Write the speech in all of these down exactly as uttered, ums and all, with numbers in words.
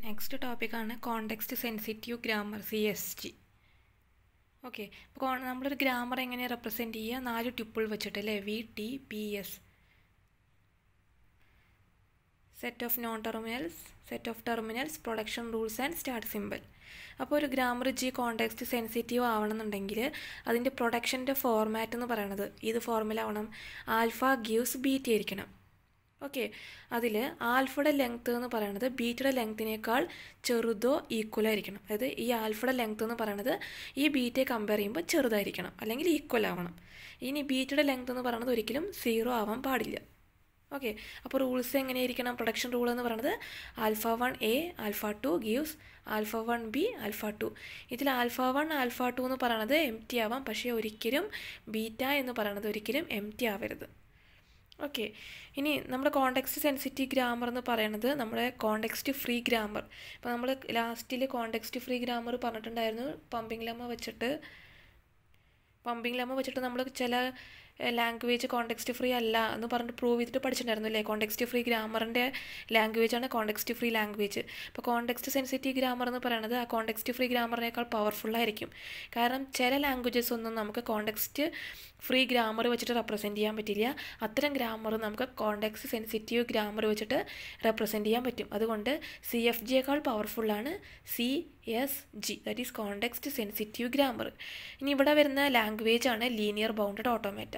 Next ടോപ്പിക്കാണ് context sensitive grammar C S G. Okay, അപ്പോൾ നമ്മളൊരു ഗ്രാമർ എങ്ങനെ റെപ്രസെൻറ്റ് ചെയ്യുക? നാല് ട്യൂപ്പിൾ വെച്ചിട്ട് അല്ലേ, V T P S, set of non terminals, set of terminals, production rules and start symbol. അപ്പോൾ ഒരു ഗ്രാമർ ജി കോണ്ടെക്സ്റ്റ് സെൻസിറ്റീവ് ആവണമെന്നുണ്ടെങ്കിൽ അതിൻ്റെ പ്രൊഡക്ഷൻ്റെ ഫോർമാറ്റ് എന്ന് പറയുന്നത് ഇത് ഫോർമുല ആവണം, ആൽഫ ഗീവ്സ് ബീറ്റ ആയിരിക്കണം. ഓക്കെ, അതിൽ ആൽഫയുടെ ലെങ്ത്ത് എന്ന് പറയുന്നത് ബീറ്റയുടെ ലെങ്ത്തിനേക്കാൾ ചെറുതോ ഈക്വൽ ആയിരിക്കണം. അതായത് ഈ ആൽഫയുടെ ലെങ്ത്ത് എന്ന് പറയുന്നത് ഈ ബീറ്റയെ കമ്പയർ ചെയ്യുമ്പോൾ ചെറുതായിരിക്കണം, അല്ലെങ്കിൽ ഈക്വൽ ആവണം. ഇനി ബീറ്റയുടെ ലെങ്ത്ത് എന്ന് പറയുന്നത് ഒരിക്കലും സീറോ ആവാൻ പാടില്ല. ഓക്കെ, അപ്പോൾ റൂൾസ് എങ്ങനെയായിരിക്കണം? പ്രൊഡക്ഷൻ റൂൾ എന്ന് പറയുന്നത് alpha one A alpha two gives alpha one B alpha two. ഇതിൽ ആൽഫ വൺ ആൽഫ ടു എന്ന് പറയുന്നത് എം ടി ആവാം, പക്ഷേ ഒരിക്കലും ബീറ്റ എന്ന് പറയുന്നത് ഒരിക്കലും എം ടി ആവരുത്. ഓക്കെ, ഇനി നമ്മുടെ കോണ്ടെക്സ്റ്റ് സെൻസിറ്റീവ് ഗ്രാമർ എന്ന് പറയുന്നത് നമ്മുടെ കോണ്ടെക്സ്റ്റ് ഫ്രീ ഗ്രാമർ. ഇപ്പോൾ നമ്മൾ ലാസ്റ്റിൽ കോണ്ടെക്സ്റ്റ് ഫ്രീ ഗ്രാമർ പറഞ്ഞിട്ടുണ്ടായിരുന്നു. പമ്പിംഗ് ലെമ്മ വെച്ചിട്ട് പമ്പിംഗ് ലെമ്മ വെച്ചിട്ട് നമ്മൾ ചില ലാംഗ്വേജ് കോണ്ടെക്സ്റ്റ് ഫ്രീ അല്ല എന്ന് പറഞ്ഞിട്ട് പ്രൂവ് ചെയ്തിട്ട് പഠിച്ചിട്ടുണ്ടായിരുന്നു അല്ലേ. കോണ്ടെക്സ്റ്റ് ഫ്രീ ഗ്രാമറിൻ്റെ ലാംഗ്വേജാണ് കോണ്ടെക്സ്റ്റ് ഫ്രീ ലാംഗ്വേജ്. അപ്പോൾ കോണ്ടെക്സ്റ്റ് സെൻസിറ്റീവ് ഗ്രാമർ എന്ന് പറയുന്നത് ആ കോണ്ടെക്സ്റ്റ് ഫ്രീ ഗ്രാമറിനേക്കാൾ പവർഫുള്ളായിരിക്കും. കാരണം ചില ലാംഗ്വേജസ് ഒന്നും നമുക്ക് കോണ്ടെക്സ്റ്റ് ഫ്രീ ഗ്രാമർ വെച്ചിട്ട് റെപ്രസെൻറ്റ് ചെയ്യാൻ പറ്റില്ല. അത്തരം ഗ്രാമർ നമുക്ക് കോണ്ടെക്സ്റ്റ് സെൻസിറ്റീവ് ഗ്രാമർ വെച്ചിട്ട് റെപ്രസെൻറ്റ് ചെയ്യാൻ പറ്റും. അതുകൊണ്ട് സി എഫ് ജിയേക്കാൾ പവർഫുള്ളാണ് C S G, that is context sensitive grammar. ഇനി ഇവിടെ വരുന്ന ലാംഗ്വേജാണ് ലീനിയർ ബൗണ്ടഡ് ഓട്ടോമാറ്റ.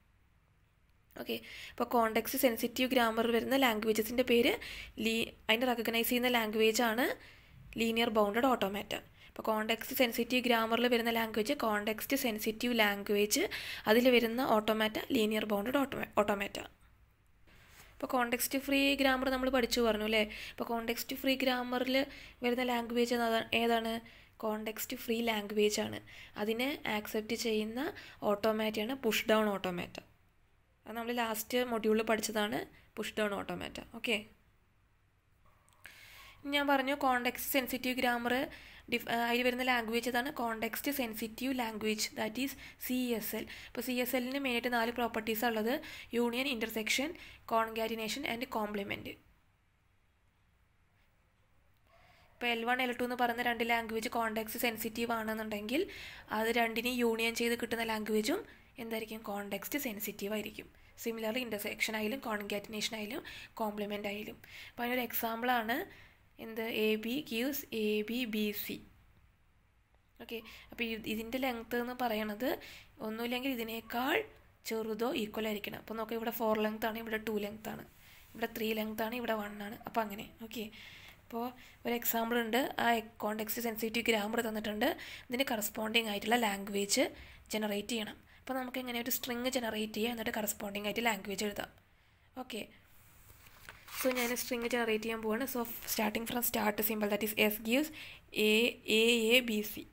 ഓക്കെ, അപ്പോൾ കോണ്ടെക്സ്റ്റ് സെൻസിറ്റീവ് ഗ്രാമർ വരുന്ന ലാംഗ്വേജസിൻ്റെ പേര് ലീ അതിൻ്റെ റെക്കഗ്നൈസ് ചെയ്യുന്ന ലാംഗ്വേജാണ് ലീനിയർ ബൗണ്ടഡ് ഓട്ടോമാറ്റ. ഇപ്പോൾ കോണ്ടെക്സ്റ്റ് സെൻസിറ്റീവ് ഗ്രാമറിൽ വരുന്ന ലാംഗ്വേജ് കോണ്ടെക്സ്റ്റ് സെൻസിറ്റീവ് ലാംഗ്വേജ്, അതിൽ വരുന്ന ഓട്ടോമാറ്റ ലീനിയർ ബൗണ്ടഡ് ഓട്ടോമേ ഓട്ടോമാറ്റ ഇപ്പോൾ കോണ്ടെക്സ്റ്റ് ഫ്രീ ഗ്രാമർ നമ്മൾ പഠിച്ചു പറഞ്ഞു അല്ലേ. ഇപ്പോൾ കോണ്ടെക്സ്റ്റ് ഫ്രീ ഗ്രാമറിൽ വരുന്ന ലാംഗ്വേജ് ഏതാണ്? കോണ്ടെക്സ്റ്റ് ഫ്രീ ലാംഗ്വേജ് ആണ്. അതിനെ ആക്സെപ്റ്റ് ചെയ്യുന്ന ഓട്ടോമാറ്റയാണ് പുഷ് ഡൗൺ ഓട്ടോമാറ്റ. അത് നമ്മൾ ലാസ്റ്റ് മൊഡ്യൂളിൽ പഠിച്ചതാണ് പുഷ് ഡൗൺ ഓട്ടോമാറ്റ. ഓക്കെ, ഞാൻ പറഞ്ഞു കോണ്ടെക്സ്റ്റ് സെൻസിറ്റീവ് ഗ്രാമർ ഡിഫ് അതിൽ വരുന്ന ലാംഗ്വേജ് അതാണ് context sensitive language, that is C S L. ഇപ്പോൾ സി എസ് എല്ലിന് മെയിനായിട്ട് നാല് പ്രോപ്പർട്ടീസ് ഉള്ളത്: union, intersection, concatenation and complement. ഇപ്പോൾ എൽ വൺ എൽ ടു എന്ന് പറയുന്ന രണ്ട് ലാംഗ്വേജ് കോണ്ടെക്സ്റ്റ് സെൻസിറ്റീവ് ആണെന്നുണ്ടെങ്കിൽ അത് രണ്ടിനെയും യൂണിയൻ ചെയ്ത് കിട്ടുന്ന ലാംഗ്വേജും എന്തായിരിക്കും? കോണ്ടെക്സ്റ്റ് സെൻസിറ്റീവ് ആയിരിക്കും. സിമിലർലി ഇൻ്റർസെക്ഷൻ ആയാലും കോൺകാറ്റിനേഷൻ ആയാലും കോംപ്ലിമെൻ്റ് ആയാലും. അപ്പോൾ അതിനൊരു എക്സാമ്പിളാണ് എന്ത്? A B gives A B B C. Okay, അപ്പോൾ ഇതിൻ്റെ ലെങ്ത്ത് എന്ന് പറയണത് ഒന്നുമില്ലെങ്കിൽ ഇതിനേക്കാൾ ചെറുതോ ഈക്വൽ ആയിരിക്കണം. അപ്പോൾ നോക്കാം, ഇവിടെ ഫോർ ലെങ്ത് ആണ്, ഇവിടെ ടു ലെങ്ത് ആണ്, ഇവിടെ ത്രീ ലെങ്ത് ആണ്, ഇവിടെ വൺ ആണ്. അപ്പോൾ അങ്ങനെ. ഓക്കെ, അപ്പോൾ ഒരു എക്സാമ്പിൾ ഉണ്ട്. ആ കോണ്ടെക്സ്റ്റ് സെൻസിറ്റീവ് ഗ്രാമർ തന്നിട്ടുണ്ട്. ഇതിന് കറസ്പോണ്ടിങ് ആയിട്ടുള്ള ലാംഗ്വേജ് ജനറേറ്റ് ചെയ്യണം. അപ്പോൾ നമുക്ക് എങ്ങനെ ഒരു സ്ട്രിങ് ജനറേറ്റ് ചെയ്യുക, എന്നിട്ട് കറസ്പോണ്ടിങ് ആയിട്ട് ലാംഗ്വേജ് എഴുതാം. ഓക്കെ, സോ ഞാൻ സ്ട്രിങ് ജനറേറ്റ് ചെയ്യാൻ പോവാണ്. So starting from start symbol, that is S gives A A A B C.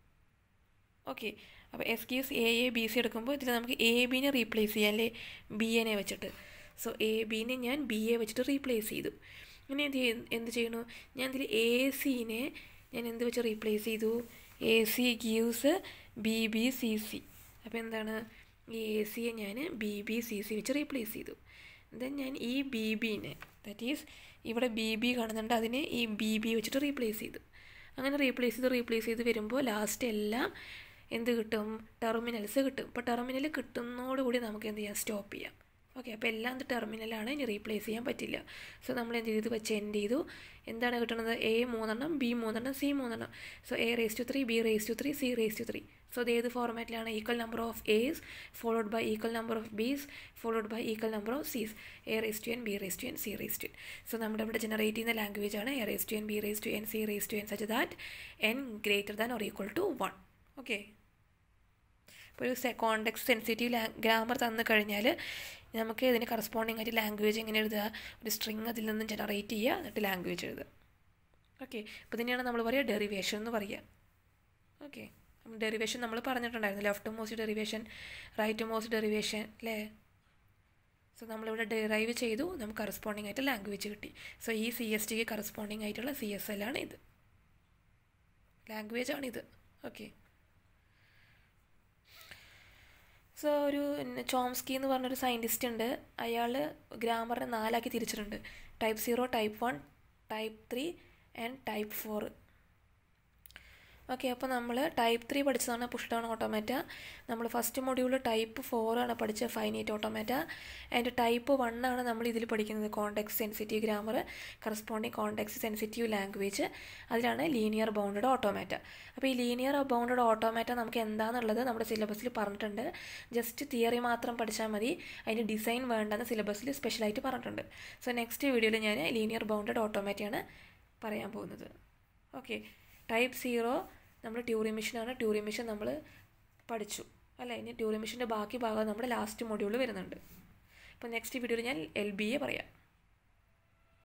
Okay, അപ്പോൾ S gives A A B C എടുക്കുമ്പോൾ ഇതിൽ നമുക്ക് എ ബിനെ റീപ്ലേസ് ചെയ്യാം അല്ലേ, ബി എനെ വെച്ചിട്ട്. സോ എ ബിനെ ഞാൻ ബി എ വെച്ചിട്ട് റീപ്ലേസ് ചെയ്തു. ഇനി എന്ത് ചെയ്യും എന്ത് ചെയ്യണു ഞാൻ ഇതിൽ എ സിനെ ഞാൻ എന്ത് വെച്ച് റീപ്ലേസ് ചെയ്തു? A C gives B B C C. അപ്പോൾ എന്താണ്? ഈ എ സിയെ ഞാൻ ബി ബി സി സി വെച്ച് റീപ്ലേസ് ചെയ്തു. ദെൻ ഞാൻ ഈ ബി ബിനെ, ദാറ്റ് ഈസ് ഇവിടെ ബി ബി കാണുന്നുണ്ട്, അതിനെ ഈ ബി ബി വെച്ചിട്ട് റീപ്ലേസ് ചെയ്തു. അങ്ങനെ റീപ്ലേസ് ചെയ്ത് റീപ്ലേസ് ചെയ്ത് വരുമ്പോൾ ലാസ്റ്റ് എല്ലാം എന്ത് കിട്ടും? ടെർമിനൽസ് കിട്ടും. ഇപ്പോൾ ടെർമിനൽ കിട്ടുന്നതോടുകൂടി നമുക്ക് എന്ത് ചെയ്യാം? സ്റ്റോപ്പ് ചെയ്യാം. ഓക്കെ, അപ്പോൾ എല്ലാം ഇത് ടെർമിനലാണ്, ഇനി റീപ്ലേസ് ചെയ്യാൻ പറ്റില്ല. സോ നമ്മൾ എന്ത് ചെയ്തു? വെച്ച് എൻഡ് ചെയ്തു. എന്താണ് കിട്ടുന്നത്? എ മൂന്നെണ്ണം, ബി മൂന്നെണ്ണം, സി മൂന്നെണ്ണം. So A raise to three, B raise to three, C raise to three. So ഇത് ഏത് ഫോർമാറ്റിലാണ്? Equal number of A's followed by equal number of B's followed by equal number of C's. A raise to N, B raise to N, C raise to N. So നമ്മുടെ ഇവിടെ generate ചെയ്യുന്ന language ആണ് A raise to N, B raise to N, C raise to N such that N greater than or equal to one. Okay, ഇപ്പോൾ ഒരു context sensitive ലാ grammar തന്നു കഴിഞ്ഞാൽ നമുക്ക് ഇതിന് കറസ്പോണ്ടിങ് ആയിട്ട് ലാംഗ്വേജ് എങ്ങനെ എഴുതുക? ഒരു സ്ട്രിങ് അതിൽ നിന്ന് ജനറേറ്റ് ചെയ്യുക, എന്നിട്ട് ലാംഗ്വേജ് എഴുതുക. ഓക്കെ, അപ്പോൾ ഇതിനെയാണ് നമ്മൾ പറയുക ഡെറിവേഷൻ എന്ന് പറയുക. ഓക്കെ, ഡെറിവേഷൻ നമ്മൾ പറഞ്ഞിട്ടുണ്ടായിരുന്നു, left most derivation, right most derivation അല്ലേ. സോ നമ്മളിവിടെ ഡെറൈവ് ചെയ്തു, നമുക്ക് കറസ്പോണ്ടിങ് ആയിട്ട് ലാംഗ്വേജ് കിട്ടി. സോ ഈ സി എസ് ടിക്ക് കറസ്പോണ്ടിങ് ആയിട്ടുള്ള സി എസ് എൽ ആണ് ഇത്, ലാംഗ്വേജ് ആണിത്. ഓക്കെ, സോ ഒരു ചോംസ്കി എന്ന് പറഞ്ഞൊരു സയൻറ്റിസ്റ്റ് ഉണ്ട്. അയാൾ ഗ്രാമറിനെ നാലാക്കി തിരിച്ചിട്ടുണ്ട്. Type zero, type one, type three and type four. Okay, അപ്പോൾ നമ്മൾ ടൈപ്പ് ത്രീ പഠിച്ചതാണ് പുഷ് ഡൗൺ ഓട്ടോമാറ്റ. നമ്മൾ ഫസ്റ്റ് മൊഡ്യൂൾ ടൈപ്പ് ഫോർ ആണ് പഠിച്ച finite automata. And type one ആണ് നമ്മൾ ഇതിൽ പഠിക്കുന്നത് context sensitive grammar, corresponding context sensitive language. അതിലാണ് ലീനിയർ ബൗണ്ടഡ് ഓട്ടോമാറ്റ. അപ്പോൾ ഈ ലീനിയർ ബൗണ്ടഡ് ഓട്ടോമാറ്റ നമുക്ക് എന്താണെന്നുള്ളത് നമ്മുടെ സിലബസിൽ പറഞ്ഞിട്ടുണ്ട്. ജസ്റ്റ് തിയറി മാത്രം പഠിച്ചാൽ മതി, അതിന് ഡിസൈൻ വേണ്ടെന്ന് സിലബസിൽ സ്പെഷ്യലായിട്ട് പറഞ്ഞിട്ടുണ്ട്. സോ നെക്സ്റ്റ് വീഡിയോയിൽ ഞാൻ ലീനിയർ ബൗണ്ടഡ് ഓട്ടോമാറ്റയാണ് പറയാൻ പോകുന്നത്. ഓക്കെ, ടൈപ്പ് സീറോ നമ്മൾ ട്യൂറിംഗ് മെഷീനാണ്. ട്യൂറിംഗ് മെഷീൻ നമ്മൾ പഠിച്ചു അല്ലേ. ഇനി ട്യൂറിംഗ് മെഷീൻ്റെ ബാക്കി ഭാഗം നമ്മുടെ ലാസ്റ്റ് മൊഡ്യൂൾ വരുന്നുണ്ട്. അപ്പോൾ നെക്സ്റ്റ് വീഡിയോയിൽ ഞാൻ എൽ ബി എ പറയാം.